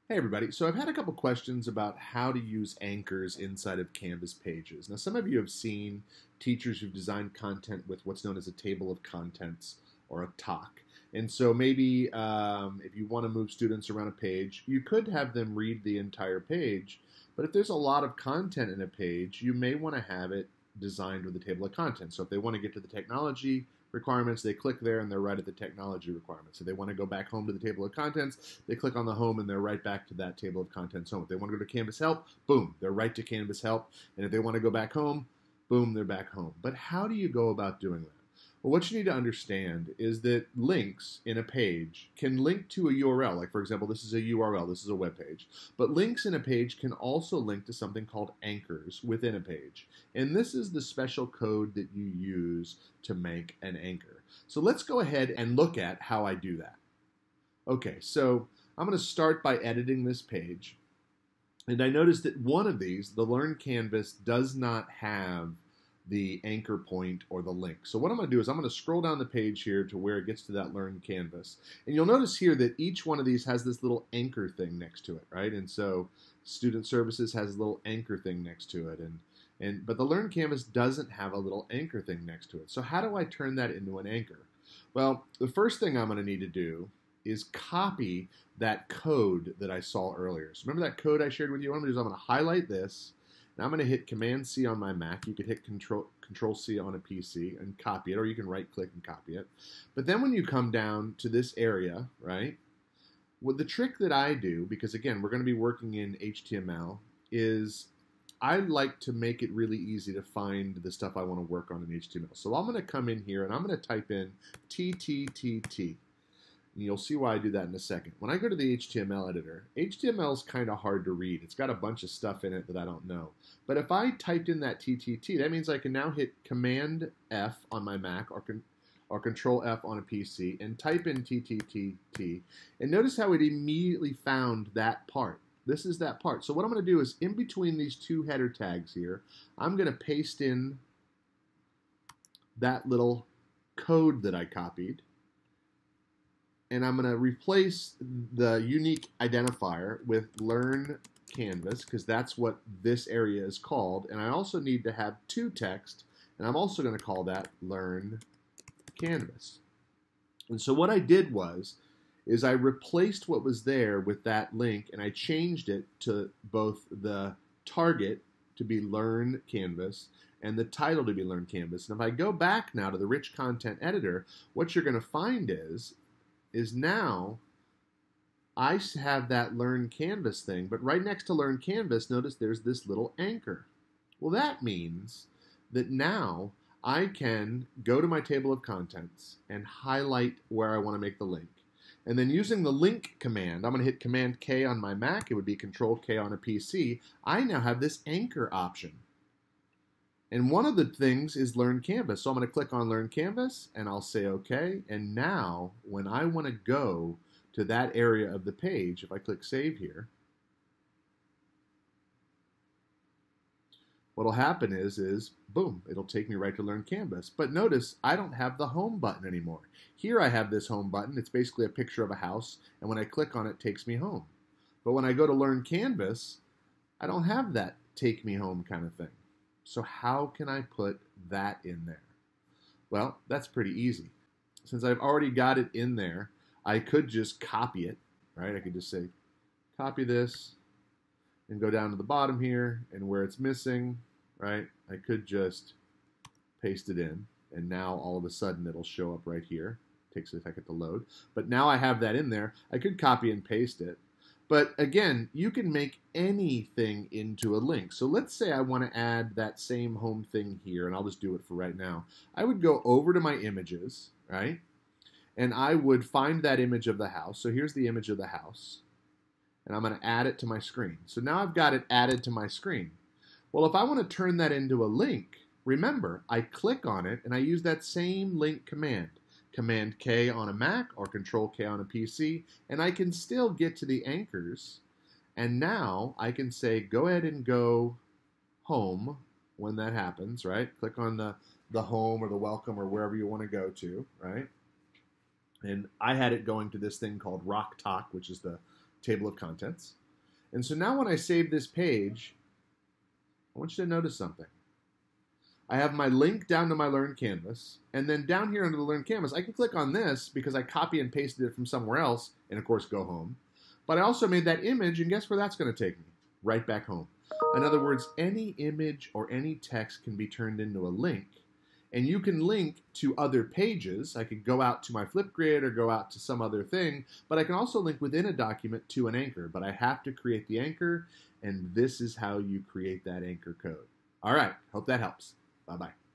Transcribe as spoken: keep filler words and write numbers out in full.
Hey everybody, so I've had a couple questions about how to use anchors inside of Canvas pages. Now some of you have seen teachers who've designed content with what's known as a table of contents or a T O C. And so maybe um, if you want to move students around a page, you could have them read the entire page, but if there's a lot of content in a page, you may want to have it designed with a table of contents. So if they want to get to the technology requirements, they click there and they're right at the technology requirements. If they want to go back home to the table of contents, they click on the home and they're right back to that table of contents home. If they want to go to Canvas Help, boom, they're right to Canvas Help. And if they want to go back home, boom, they're back home. But how do you go about doing that? Well, what you need to understand is that links in a page can link to a U R L. Like, for example, this is a U R L. This is a web page. But links in a page can also link to something called anchors within a page. And this is the special code that you use to make an anchor. So let's go ahead and look at how I do that. Okay, so I'm going to start by editing this page. And I noticed that one of these, the Learn Canvas, does not have the anchor point or the link. So what I'm going to do is I'm going to scroll down the page here to where it gets to that Learn Canvas. And you'll notice here that each one of these has this little anchor thing next to it, right? And so Student Services has a little anchor thing next to it. And, and but the Learn Canvas doesn't have a little anchor thing next to it. So how do I turn that into an anchor? Well, the first thing I'm going to need to do is copy that code that I saw earlier. So remember that code I shared with you? What I'm going to do is I'm going to highlight this. Now I'm going to hit Command C on my Mac. You could hit Control, Control C on a P C and copy it, or you can right-click and copy it. But then when you come down to this area, right, well, the trick that I do, because again, we're going to be working in H T M L, is I like to make it really easy to find the stuff I want to work on in H T M L. So I'm going to come in here and I'm going to type in T T T T. And you'll see why I do that in a second. When I go to the H T M L editor, H T M L is kind of hard to read. It's got a bunch of stuff in it that I don't know. But if I typed in that T T T, that means I can now hit Command F on my Mac or, con or Control F on a P C and type in T T T T. And notice how it immediately found that part. This is that part. So what I'm going to do is in between these two header tags here, I'm going to paste in that little code that I copied. And I'm going to replace the unique identifier with Learn Canvas, because that's what this area is called. And I also need to have two text, and I'm also going to call that Learn Canvas. And so what I did was, is I replaced what was there with that link, and I changed it to both the target to be Learn Canvas and the title to be Learn Canvas. And if I go back now to the Rich Content Editor, what you're going to find is, is now I have that Learn Canvas thing, but right next to Learn Canvas, notice there's this little anchor. Well, that means that now I can go to my table of contents and highlight where I want to make the link. And then using the link command, I'm going to hit Command K on my Mac. It would be Control K on a P C. I now have this anchor option. And one of the things is Learn Canvas. So I'm going to click on Learn Canvas, and I'll say OK. And now, when I want to go to that area of the page, if I click Save here, what will happen is, is, boom, it'll take me right to Learn Canvas. But notice, I don't have the Home button anymore. Here I have this Home button. It's basically a picture of a house. And when I click on it, it takes me home. But when I go to Learn Canvas, I don't have that Take Me Home kind of thing. So how can I put that in there? Well, that's pretty easy. Since I've already got it in there, I could just copy it, right? I could just say, copy this, and go down to the bottom here, and where it's missing, right, I could just paste it in, and now all of a sudden it'll show up right here. It takes a second to load. But now I have that in there. I could copy and paste it. But again, you can make anything into a link. So let's say I want to add that same home thing here, and I'll just do it for right now. I would go over to my images, right? And I would find that image of the house. So here's the image of the house. And I'm going to add it to my screen. So now I've got it added to my screen. Well, if I want to turn that into a link, remember, I click on it, and I use that same link command. Command K on a Mac or Control K on a P C, and I can still get to the anchors. And now I can say, go ahead and go home when that happens, right? Click on the, the home or the welcome or wherever you want to go to, right? And I had it going to this thing called Rock Talk, which is the table of contents. And so now when I save this page, I want you to notice something. I have my link down to my Learn Canvas, and then down here under the Learn Canvas, I can click on this because I copy and pasted it from somewhere else, and of course go home. But I also made that image, and guess where that's going to take me? Right back home. In other words, any image or any text can be turned into a link, and you can link to other pages. I could go out to my Flipgrid or go out to some other thing, but I can also link within a document to an anchor, but I have to create the anchor, and this is how you create that anchor code. All right, hope that helps. Bye-bye.